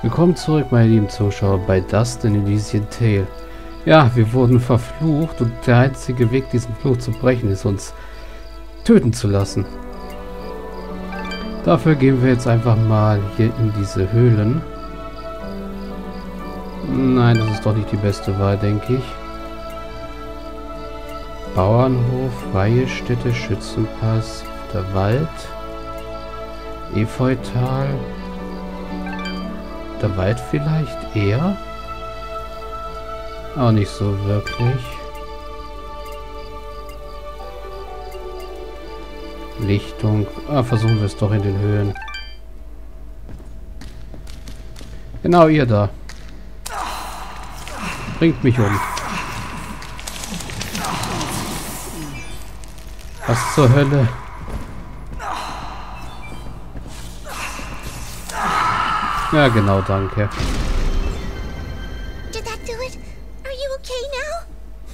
Willkommen zurück, meine lieben Zuschauer, bei Dust in Elysian Tale. Ja, wir wurden verflucht und der einzige Weg, diesen Fluch zu brechen, ist uns töten zu lassen. Dafür gehen wir jetzt einfach mal hier in diese Höhlen. Nein, das ist doch nicht die beste Wahl, denke ich. Bauernhof, Weihestätte, Schützenpass, der Wald, Efeutal. Der Wald vielleicht eher? Auch nicht so wirklich. Lichtung. Versuchen wir es doch in den Höhen. Genau, ihr da. Bringt mich um. Was zur Hölle? Ja, genau, danke. Did that do it? Are you okay now?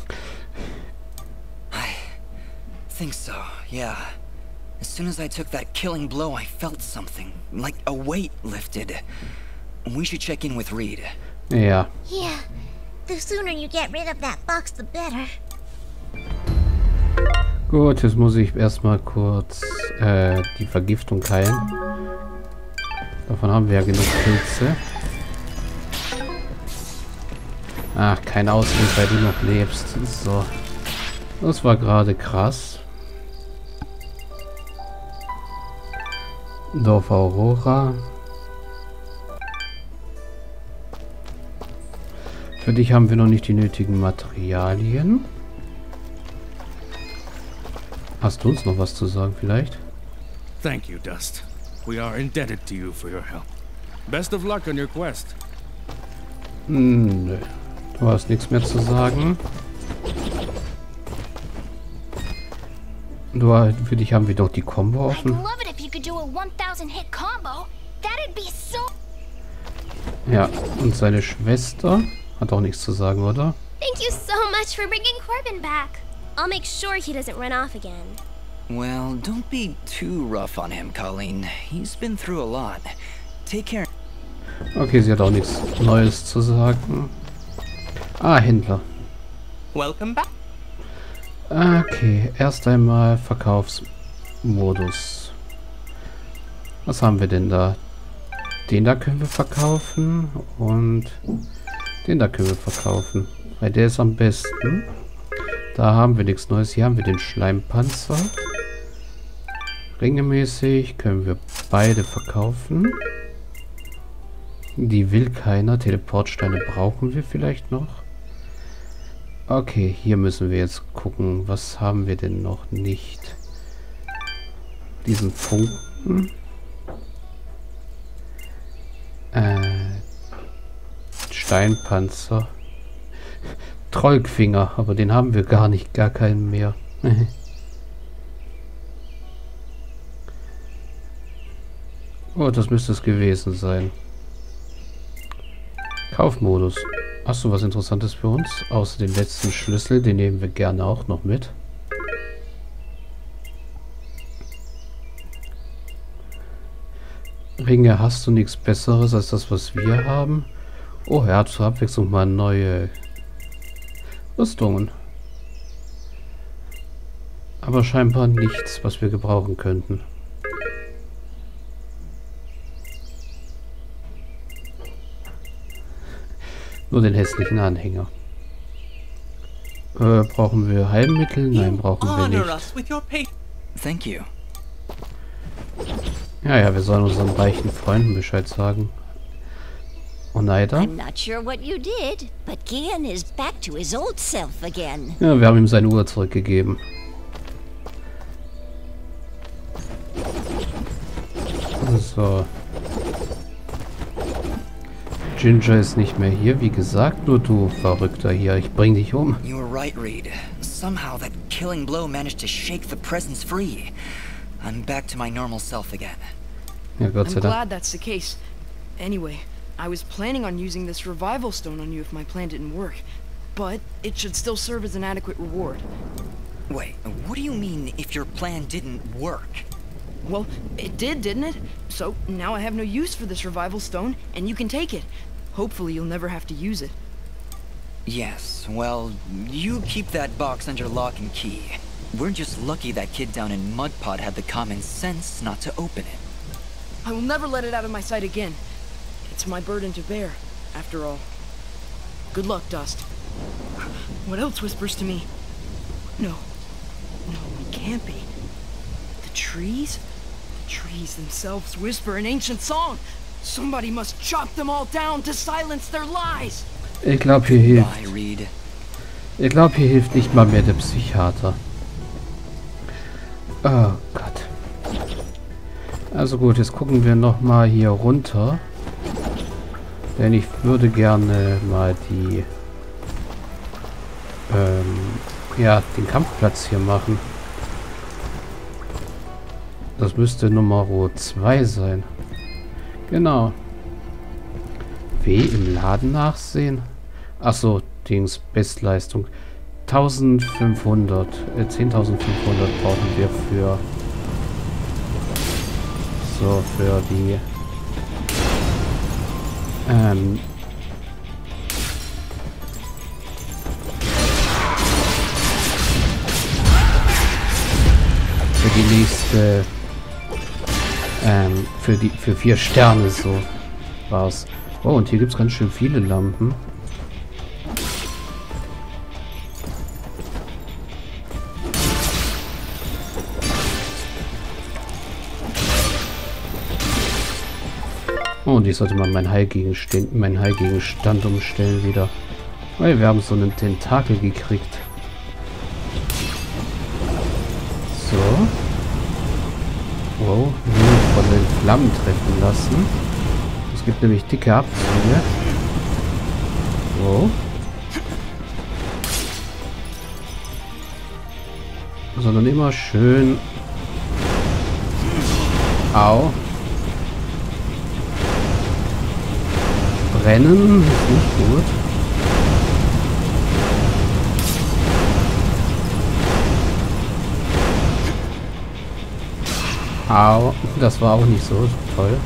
I think so, yeah. As soon as I took that killing blow, I felt something, like a weight lifted. We should check in with Reed. Ja. Yeah. The sooner you get rid of that box, the better. Gut, jetzt muss ich erstmal kurz die Vergiftung heilen. Davon haben wir ja genug Pilze. Ach, kein Ausweg, weil du noch lebst. So. Das war gerade krass. Dorf Aurora. Für dich haben wir noch nicht die nötigen Materialien. Hast du uns noch was zu sagen vielleicht? Thank you, Dust. We are indebted to you for your help. Best of luck on your quest. Nö. Du hast nichts mehr zu sagen. Für dich haben wir doch die Combo offen. Ja, und seine Schwester hat auch nichts zu sagen, oder? Thank you so much for bringing Corbin back. I'll make sure he doesn't run off again. Well, don't be too rough on him, Colleen. He's been through a lot. Take care. Okay, sie hat auch nichts Neues zu sagen. Händler. Welcome back. Okay, erst einmal Verkaufsmodus. Was haben wir denn da? Den da können wir verkaufen und den da können wir verkaufen. Weil der ist am besten. Da haben wir nichts Neues. Hier haben wir den Schleimpanzer. Ringemäßig können wir beide verkaufen. Die will keiner. Teleportsteine brauchen wir vielleicht noch. Okay, hier müssen wir jetzt gucken. Was haben wir denn noch nicht? Diesen Funken. Steinpanzer. Trollfinger, aber den haben wir gar keinen mehr. Oh, das müsste es gewesen sein. Kaufmodus. Hast du was Interessantes für uns? Außer den letzten Schlüssel, den nehmen wir gerne auch noch mit. Ringe, hast du nichts Besseres als das, was wir haben? Oh, er hat zur Abwechslung mal neue Rüstungen. Aber scheinbar nichts, was wir gebrauchen könnten. Nur den hässlichen Anhänger. Brauchen wir Heilmittel? Nein, brauchen wir nicht. Thank you. Ja, wir sollen unseren reichen Freunden Bescheid sagen. Oneida? I'm not sure what you did, but Gian is back to his old self again. Ja, wir haben ihm seine Uhr zurückgegeben. So. Ginger ist nicht mehr hier, wie gesagt, nur du, Verrückter hier. Ich bring dich um. You were right, Reed. Somehow that killing blow managed to shake the presence free. I'm back to my normal self again. Ja, Gott sei I'm Dank. glad that's the case. Anyway, I was planning on using this revival stone on you if my plan didn't work, but it should still serve as an adequate reward. Wait, what do you mean if your plan didn't work? Well, it did, didn't it? So, now I have no use for this revival stone, and you can take it. Hopefully you'll never have to use it. Yes, well, you keep that box under lock and key. We're just lucky that kid down in Mudpot had the common sense not to open it. I will never let it out of my sight again. It's my burden to bear, after all. Good luck, Dust. What else whispers to me? No, it can't be. The trees? The trees themselves whisper an ancient song. Somebody must chop them all down to silence their lies. Ich glaube, hier hilft. Bye, Reed. Ich glaube, hier hilft nicht mal mehr der Psychiater. Oh Gott. Also gut, jetzt gucken wir noch mal hier runter. Denn ich würde gerne mal die ja, den Kampfplatz hier machen. Das müsste Nummer 2 sein. Genau. W im Laden nachsehen. Achso, Dings, Bestleistung. 1500, 10.500 brauchen wir für die nächste für 4 Sterne, so war's. Oh, und hier gibt's ganz schön viele Lampen. Oh, und ich sollte mal meinen Heilgegenstand umstellen wieder. Weil wir haben so einen Tentakel gekriegt. So. Wow, nur von den Flammen treffen lassen. Es gibt nämlich dicke Abzüge. Wow. Sondern immer schön. Au. Brennen ist nicht gut. Au, das war auch nicht so toll.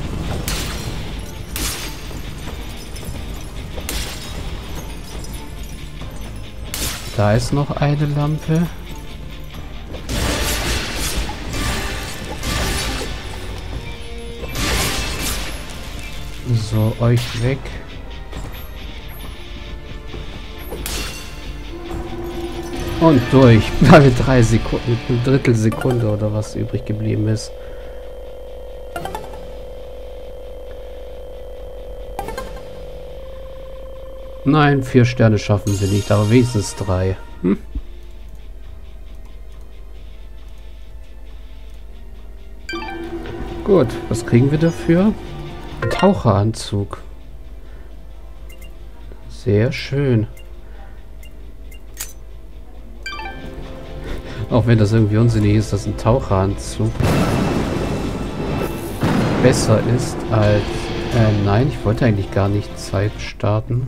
Da ist noch eine Lampe. So, euch weg. Und durch. Alle 3 Sekunden, eine Drittelsekunde oder was übrig geblieben ist. Nein, 4 Sterne schaffen wir nicht, aber wenigstens 3. Gut, was kriegen wir dafür? Ein Taucheranzug. Sehr schön. Auch wenn das irgendwie unsinnig ist, dass ein Taucheranzug besser ist als... nein, ich wollte eigentlich gar nicht Zeit starten.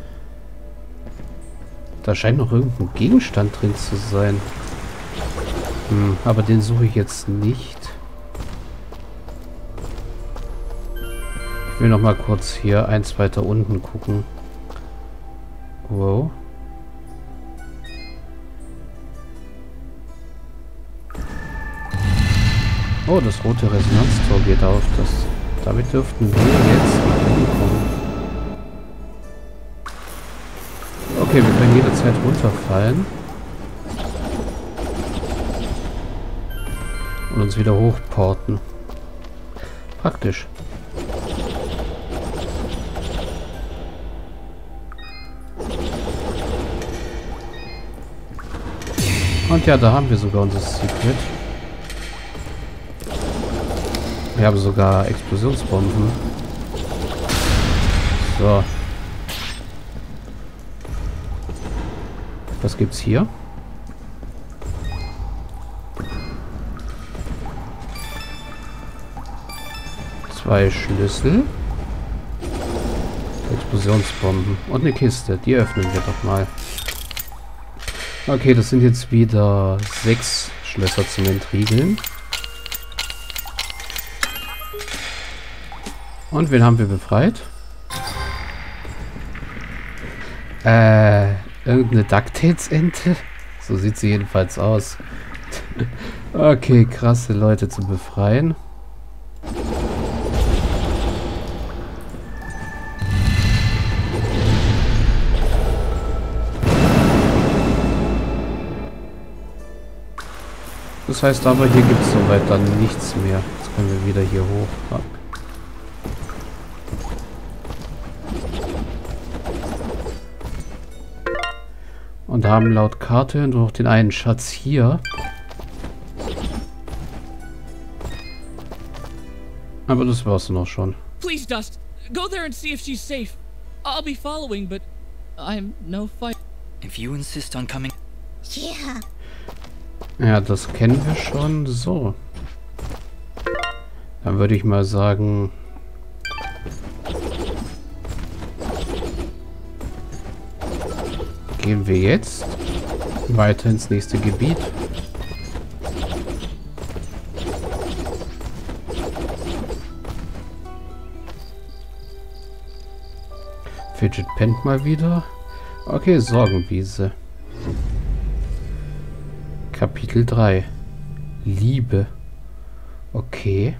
Da scheint noch irgendein Gegenstand drin zu sein. Aber den suche ich jetzt nicht. Ich will noch mal kurz hier eins weiter unten gucken. Wow. Oh, das rote Resonanztor geht auf. Damit dürften wir jetzt hinkommen. Okay, wir können jederzeit runterfallen. Und uns wieder hochporten. Praktisch. Und ja, da haben wir sogar unser Secret. Wir haben sogar Explosionsbomben. So. Was gibt's hier? Zwei Schlüssel. Explosionsbomben. Und eine Kiste. Die öffnen wir doch mal. Okay, das sind jetzt wieder 6 Schlösser zum Entriegeln. Und wen haben wir befreit? Irgendeine DuckTales-Ente? So sieht sie jedenfalls aus. Okay, krasse Leute zu befreien. Das heißt aber, hier gibt es soweit dann nichts mehr. Jetzt können wir wieder hier hoch. Und haben laut Karte nur noch den einen Schatz hier. Aber das war's noch schon. Please, Dust, go there and see if she's safe. I'll be following, but I'm no fight. If you insist on coming... Yeah. Ja, das kennen wir schon. So. Dann würde ich mal sagen... Gehen wir jetzt weiter ins nächste Gebiet. Fidget pennt mal wieder. Okay, Sorgenwiese. Kapitel 3. Liebe. Okay.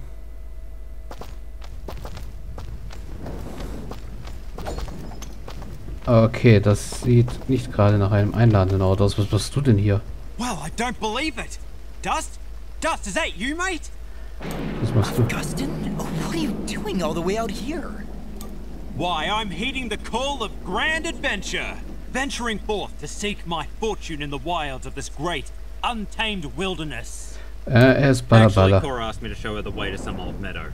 Okay, das sieht nicht gerade nach einem einladenden Ort aus. Was machst du denn hier? Well, I don't believe it. Dust? Dust, is that you, mate? Was machst du? Augustin? What are you doing all the way out here? Why, I'm heeding the call of grand adventure. Venturing forth to seek my fortune in the wilds of this great, untamed wilderness. Er ist Actually, Balabala. Cora asked me to show her the way to some old meadow.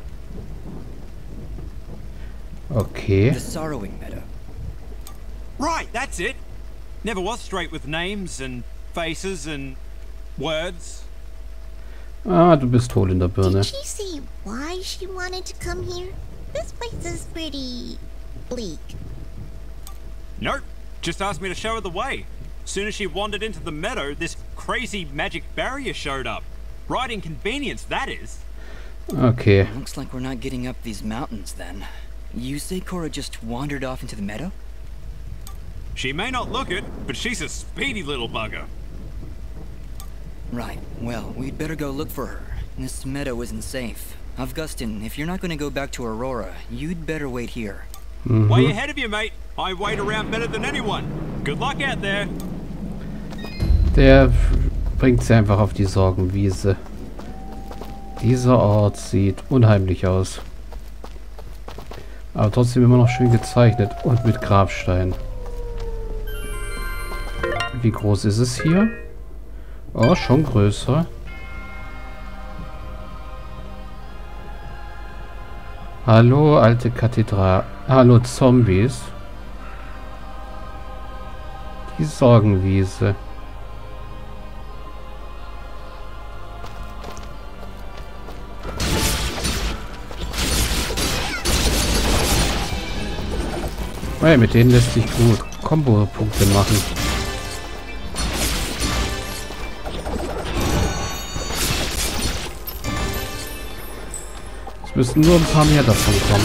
Okay. The Sorrowing Meadow. Right, that's it. Never was straight with names and faces and words. Ah, du bist hohl in der Birne. Did she say why she wanted to come here? This place is pretty bleak. Nope, just asked me to show her the way. Soon as she wandered into the meadow, this crazy magic barrier showed up. Right inconvenience, that is. Okay. Looks like we're not getting up these mountains then. You say Cora just wandered off into the meadow? She may not look it, but she's a speedy little bugger. Right, well, we'd better go look for her. This meadow isn't safe. Augustin, if you're not going to go back to Aurora, you'd better wait here. Way ahead of you, mate. I wait around better than anyone. Good luck out there. Der bringt sie einfach auf die Sorgenwiese. Dieser Ort sieht unheimlich aus. Aber trotzdem immer noch schön gezeichnet und mit Grabstein. Wie groß ist es hier? Oh, schon größer. Hallo, alte Kathedrale. Hallo, Zombies. Die Sorgenwiese. Hey, mit denen lässt sich gut Kombo-Punkte machen. Es müssen nur ein paar mehr davon kommen.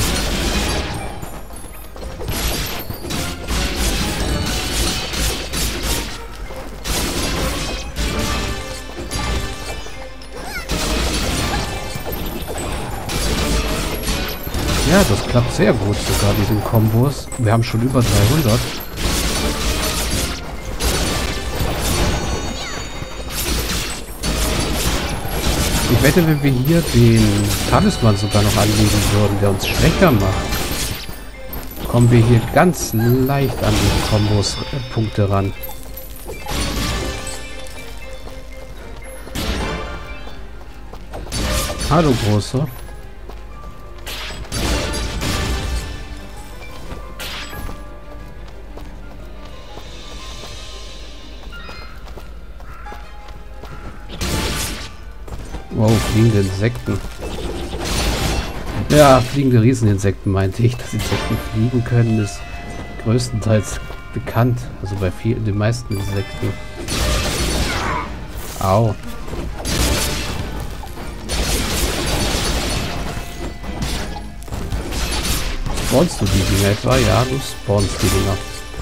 Ja, das klappt sehr gut sogar, diesen Kombos. Wir haben schon über 300. Ich wette, wenn wir hier den Talisman sogar noch anlegen würden, der uns schwächer macht, kommen wir hier ganz leicht an die Kombos-Punkte ran. Hallo, Großer. Wow, fliegende Insekten. Ja, fliegende Rieseninsekten meinte ich. Dass Insekten fliegen können, ist größtenteils bekannt. Also bei den meisten Insekten. Au. Spawnst du die Dinger etwa? Ja, du spawnst die Dinger.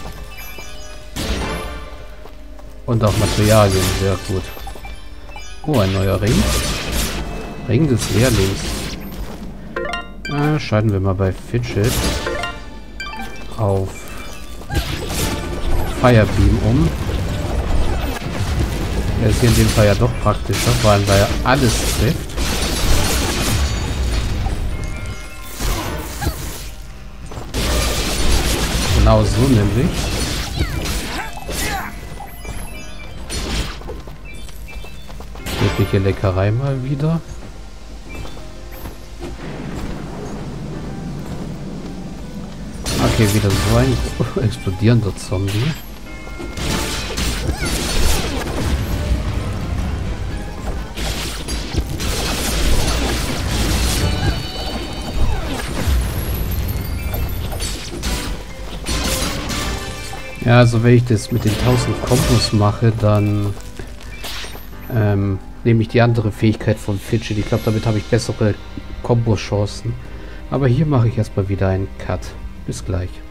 Und auch Materialien, sehr gut. Oh, ein neuer Ring. Ring des Lehrlings. Schalten wir mal bei Fidget auf Firebeam um. Der ist hier in dem Fall ja doch praktischer, vor allem weil er alles trifft. Genau so nämlich. Wirkliche Leckerei mal wieder. Okay, wieder so ein explodierender Zombie. Ja, also wenn ich das mit den 1000 Kombos mache, dann nehme ich die andere Fähigkeit von Fidget. Ich glaube, damit habe ich bessere Kombo-Chancen. Aber hier mache ich erstmal wieder einen Cut. Bis gleich.